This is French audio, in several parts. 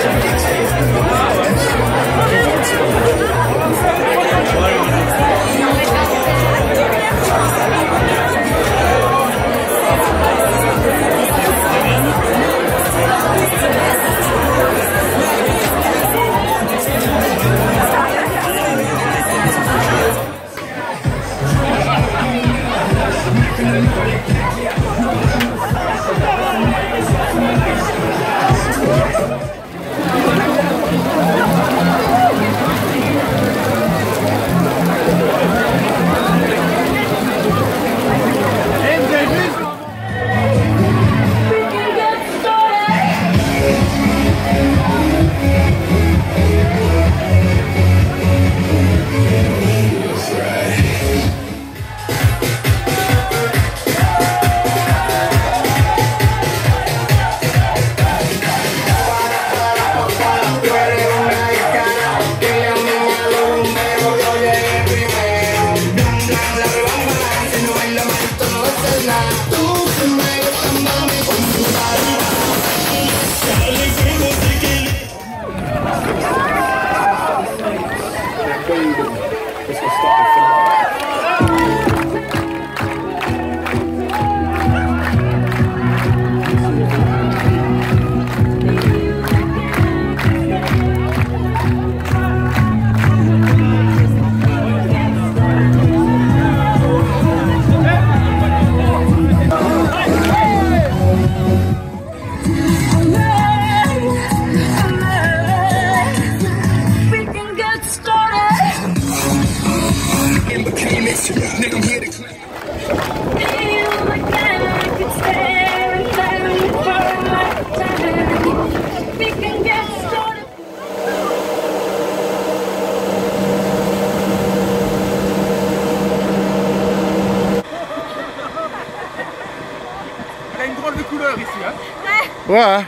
Ouais.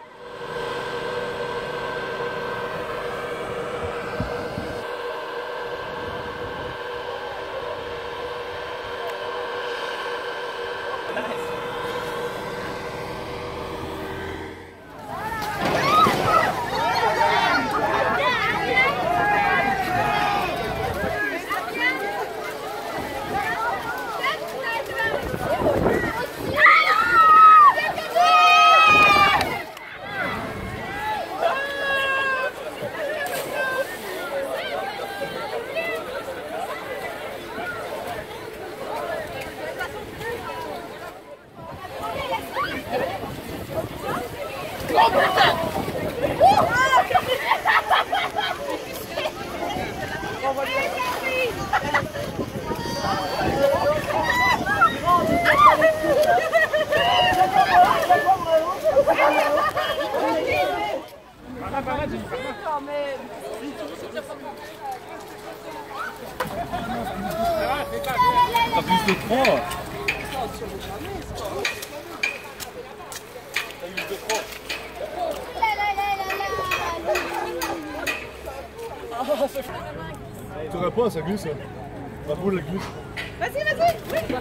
Ça plus de 3. Tu aurais pas, ça glisse. La boule, elle glisse. Vas-y, vas-y.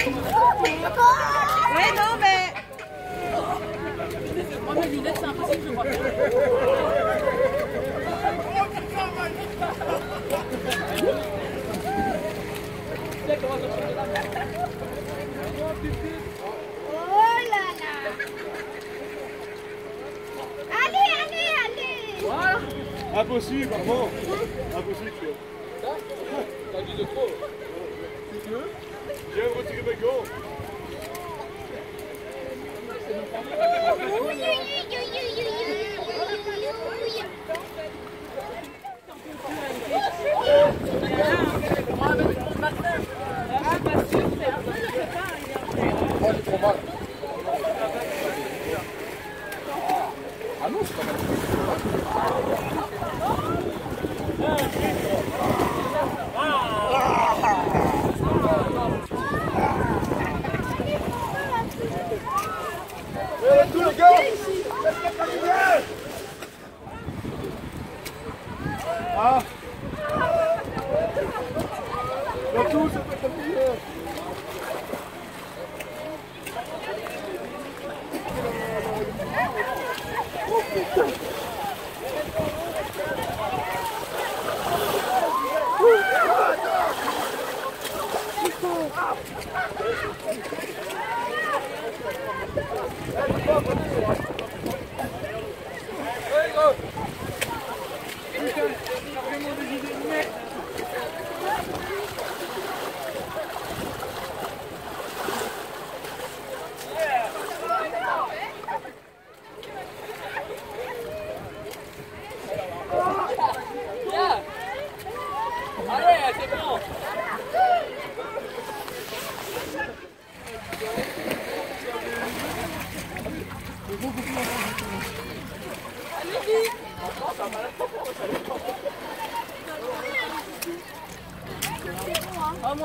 Ouais, non, mais... Moi, mes lunettes, c'est impossible, je vois. Oh là là. Allez, allez, allez. Voilà. Impossible, maman. Impossible. T'as dit de trop. Tu veux? Viens retirer mes gants. Moi j'ai trop mal. Ah non, c'est pas mal. Tous les gars! Ah! Le tout, c'est pas compliqué. Oh putain!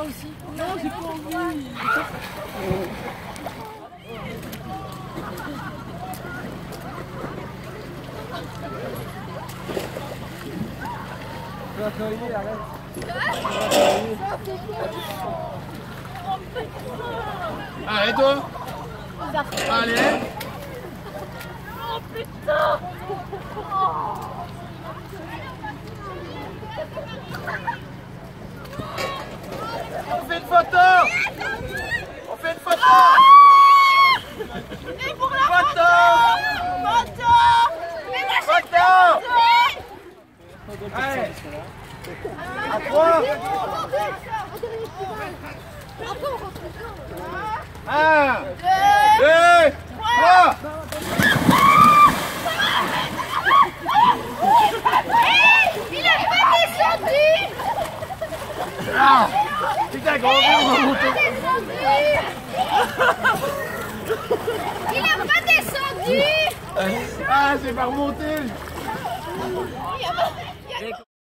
aussi. Non, j'ai pas envie. Allez, toi. Allez. Oh putain. On fait une photo. On fait une photo. Et pour la Photo. photo. Mais moi j'ai Photo. fait. Allez. À 3. 1, 2, 3. Il a pas descendu. Ah. Putain, gros. Il a pas descendu. Ah, c'est pas remonté.